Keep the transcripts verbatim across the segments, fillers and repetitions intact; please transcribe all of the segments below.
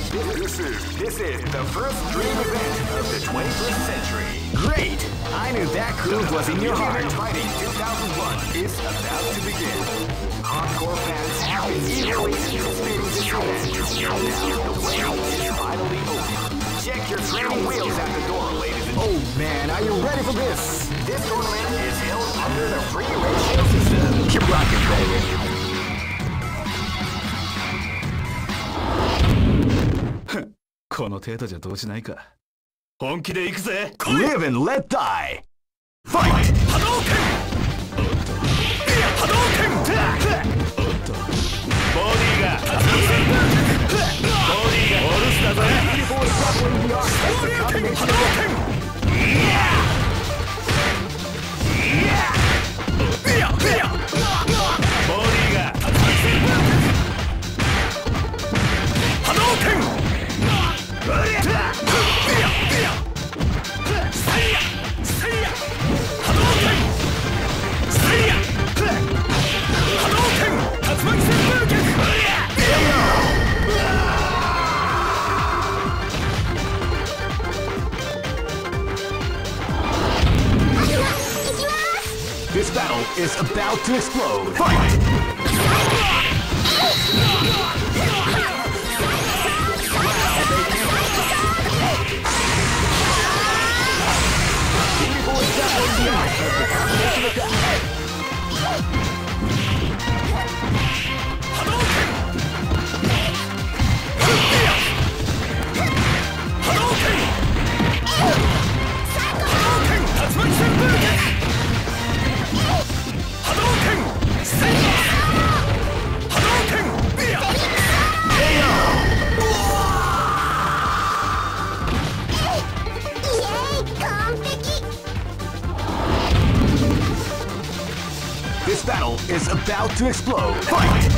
This is, this is the first dream event of the twenty-first century. Great! I knew that groove was in your heart. Fighting two thousand one is about to begin. Hardcore fans have been eagerly anticipating this event. Now the way is finally open. Check your training wheels at the door, ladies and gentlemen. Oh man, are you ready for this? This tournament is held under the free ratio system. Keep rocking, baby. この程度じゃ動じないか。本気で行くぜ。 Live and let die. Fight. 波動拳。波動拳。おっと。ボディが。ボディが。オルスだぜ。昇竜拳。波動拳。いや。いや。いや。いや。ボディが。波動拳。 This battle is about to explode. Fight! This battle is about to explode. Fight!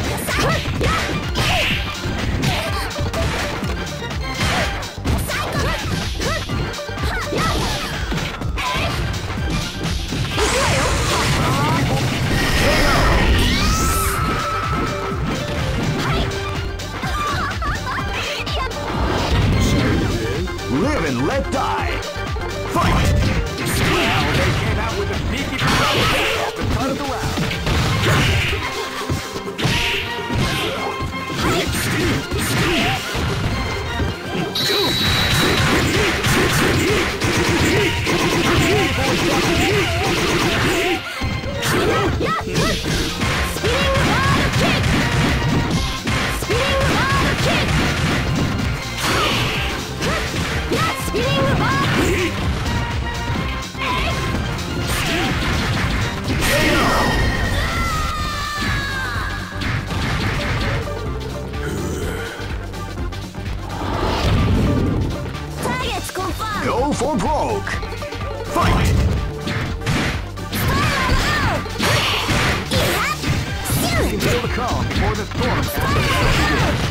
Live and let die. Fight! Well, they came out with a sneaky performance at the front of the round. Go for broke! Fight! You can feel the calm before the storm has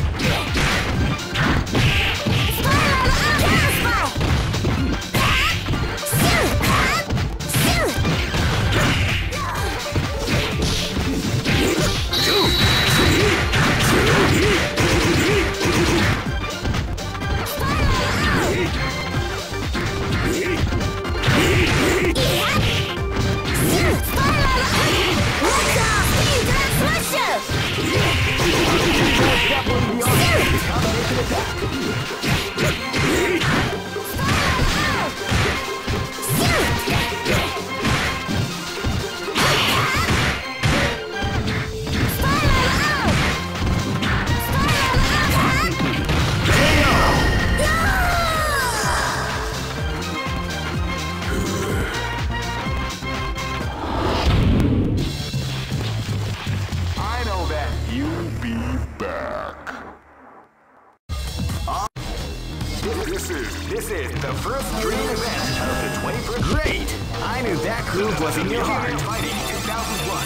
This is the first dream event of the twenty-first. Great! I knew that groove was in your heart. Fighting two thousand one.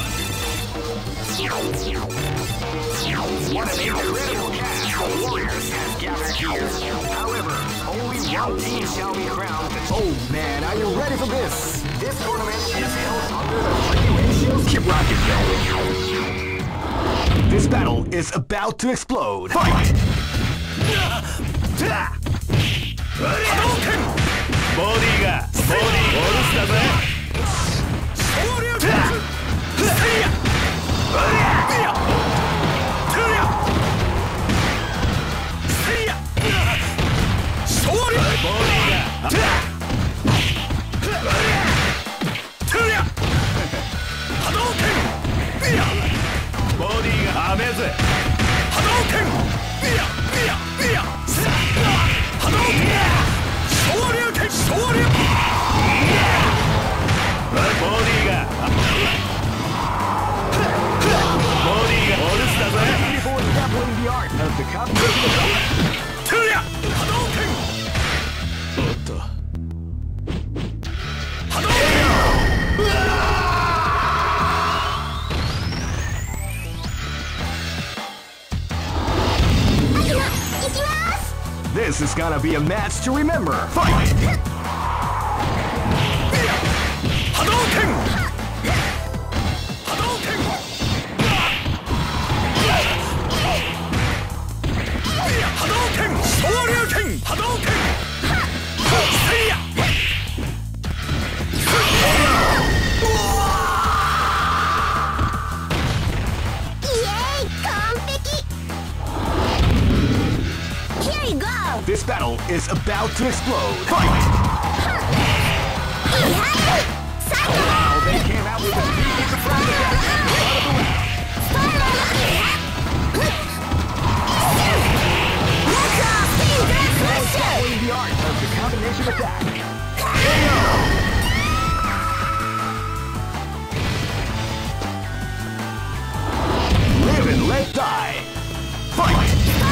What an incredible cast of warriors has gathered here. However, only one team shall be crowned. Oh man, are you ready for this? This tournament is held under the free ratio. Keep rocking, baby. This battle is about to explode. Fight! ボディがボディお留守だぜ。ボディがアメーズ。波動拳。いやいやいや。波動拳。昇竜拳。昇竜。ボディが。ボディがお留守だぜ。トゥリア。波動拳。おっと。波動拳。 This is gonna be a match to remember. Fight! Hadouken! Hadouken! Hadouken! Shoryuken! Hadouken! Seiya! This battle is about to explode. Fight! Wow, they came out with a beat from the back. Following the art of the combination attack. K O! Live and let die. Fight!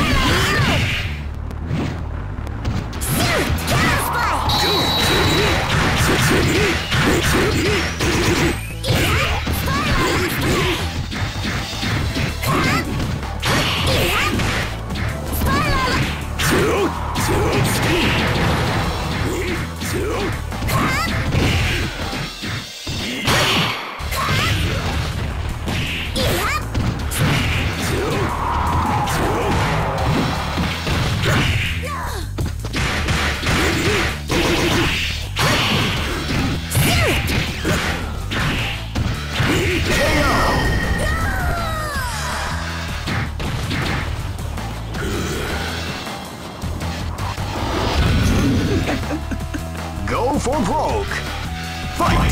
Go for broke. Fight!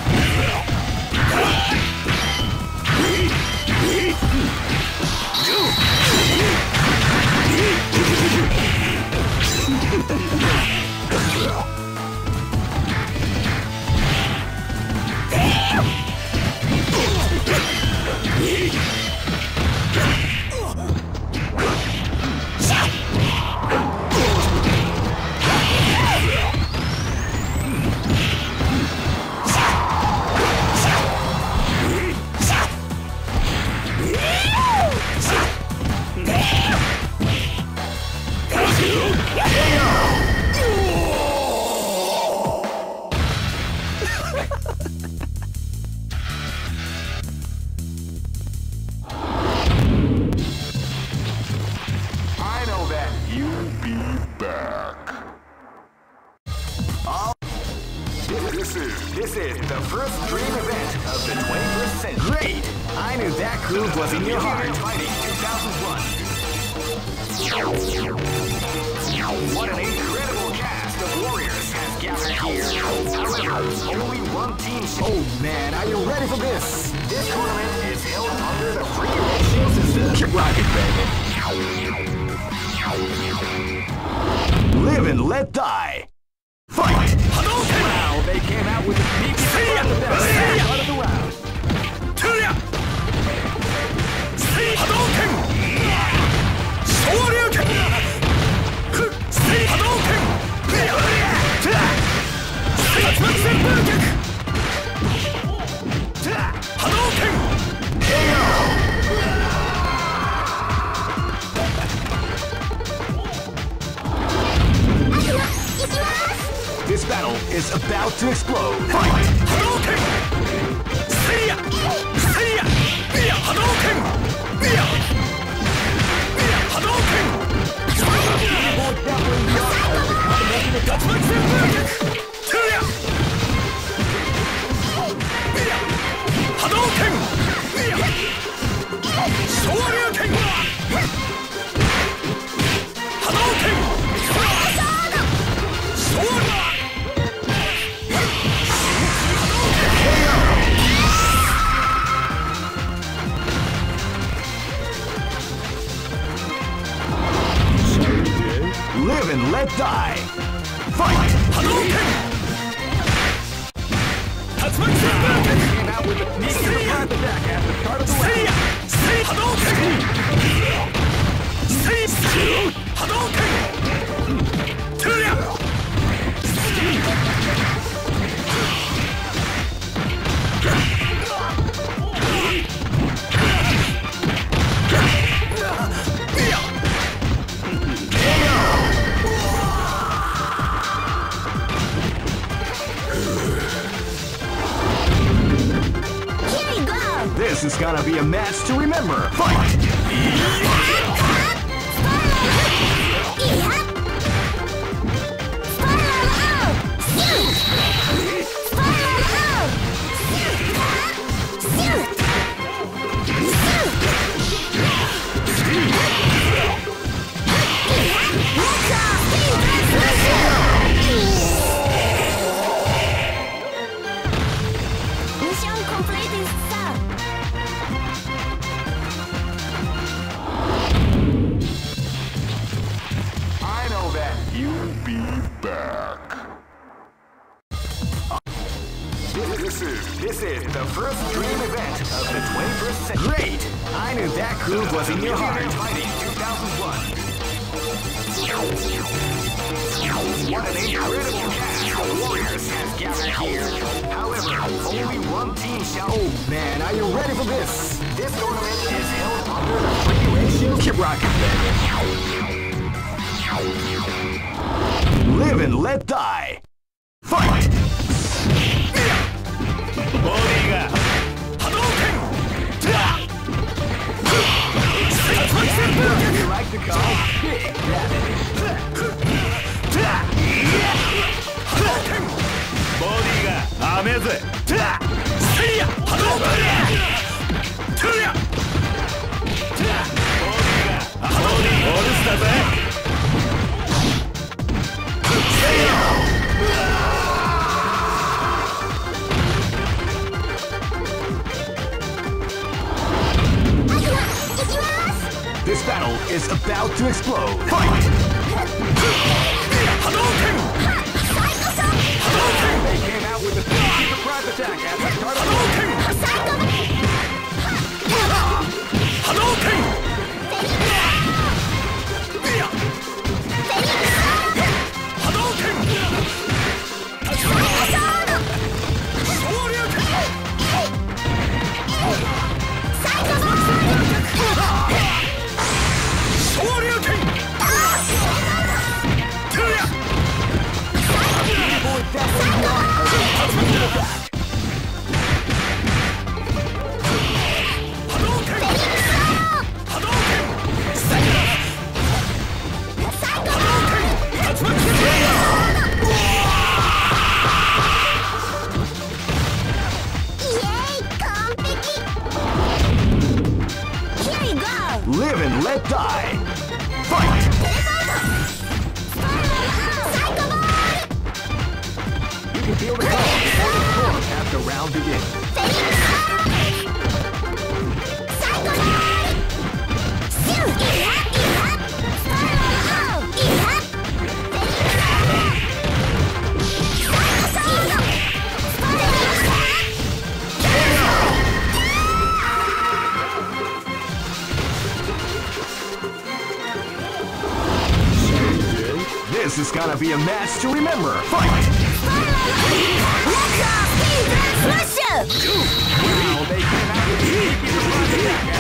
This is the first dream event of the twenty-first century. Great! I knew that groove was in your heart. Fighting two thousand one. What an incredible cast of warriors has gathered here. However, only one team. Oh man, are you ready for this? This tournament is held under the free ratio system. Keep rocking, baby. Live and let die. Fight! Hadouken! Wow, they came out with a peak from the best part of the round. Tuya! Hadouken! Shoryuken! Hadouken! Tatsumatsu Buken! Hadouken! K O! This battle is about to explode. Fight! Hadouken! Seiya! Seiya! Iya! Hadouken! Iya! Iya! Hadouken! Live and let die. Fight! Hadouken! Tatsumaki Senbaka! Came out with a sneaky surprise attack at the start of the round. Seiya! Sei Hadouken! Sei Hadouken! Tuya! This is gonna be a match to remember. Fight! Mission completed, sir. I know that you'll be back. This is this is the first dream event of the twenty-first century. Great! I knew that groove was in your heart. Fighting two thousand one. What an incredible cast of warriors has gathered here. However, only one team shall. Oh man, are you ready for this? This tournament is held under the free ratio. Keep rocking, baby. Live and let die. Fight! Body ga Hadouken! Tatsumaki Senbaka! You like to call Big Daddy. Hadouken! Body ga Ameze! Seiya! Hadouken! Tuya! Body ga Bodyオールスだぜ! This battle is about to explode. Fight! Hadouken! Hadouken! They came out with a sneaky surprise attack at the start of the Hadouken! Hadouken! Hadouken! Shoryuken! Tuya! Hadouken! Hadouken! Hadouken! Tatsumaki Senbaka! Live and let die. Fight! You can feel the calm before the storm as the round begins. This is gonna be a match to remember. Fight! Wow, they came out with a sneaky surprise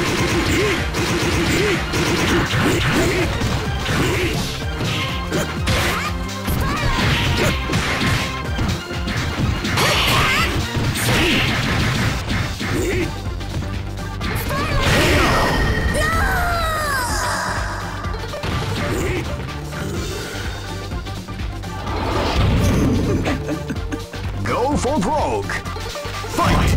Go for broke. Fight!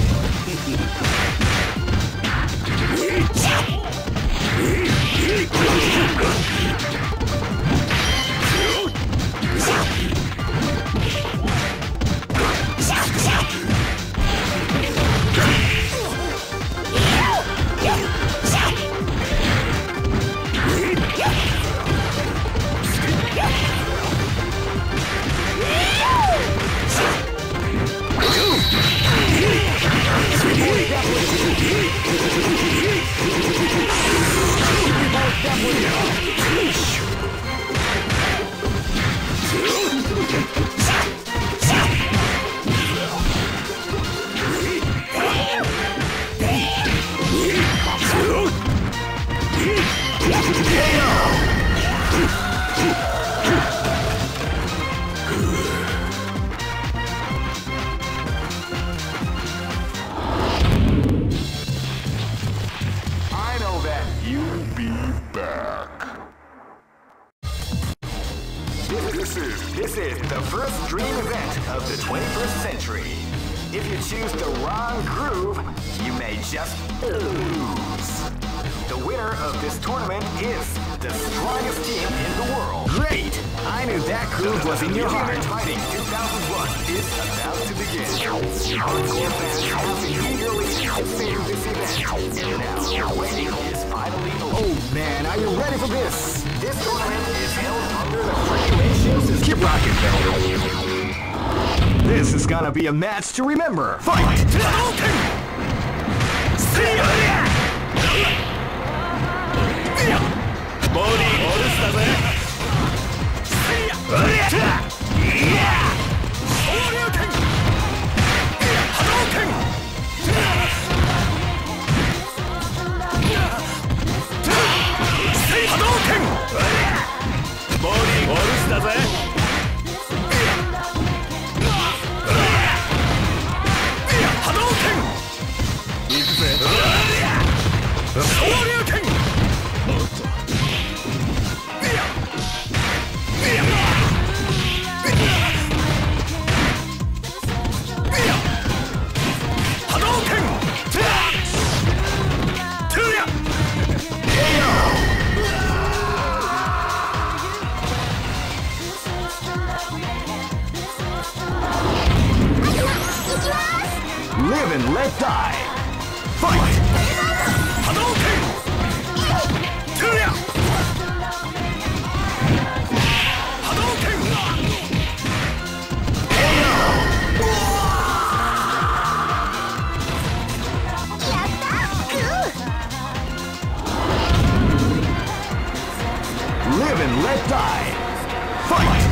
This is, this is the first dream event of the twenty-first century. If you choose the wrong groove, you may just lose. The winner of this tournament is the strongest team in the world. Great! I knew that groove was in your heart. Fighting two thousand one is about to begin. Hardcore fans have been eagerly anticipating this event, and now the waiting is finally over. Oh man, are you ready for this? This tournament is held under the regulations. Keep rocking, baby. This is gonna be a match to remember. Fight! See ya! ボディオールスだぜ。うりゃ！いや！昇竜拳！波動拳！波動拳！ボディオールスだぜ。波動拳！いくぜ。昇竜拳！ Live and let die. Fight! Hadouken! Tuya! Hadouken! Live and let die. Fight!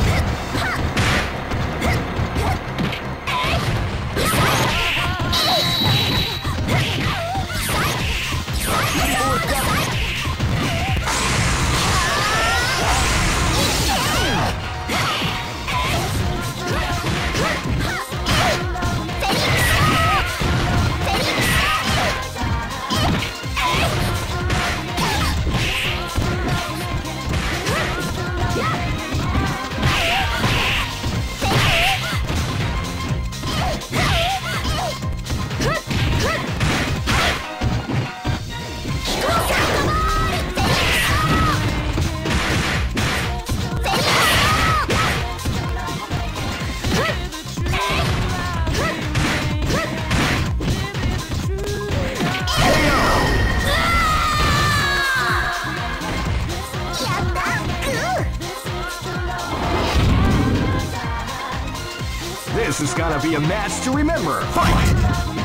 This is gonna be a match to remember. Fight!